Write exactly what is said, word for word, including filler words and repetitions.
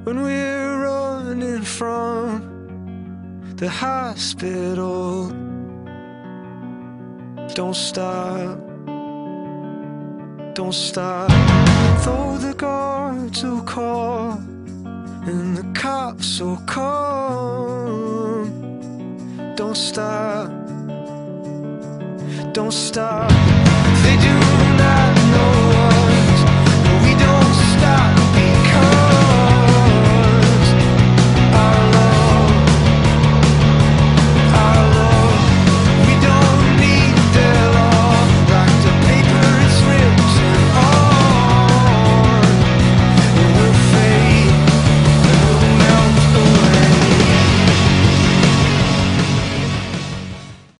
when we're running from the hospital. Don't stop, don't stop. Though the guards will call and the cops will come, don't stop, don't stop.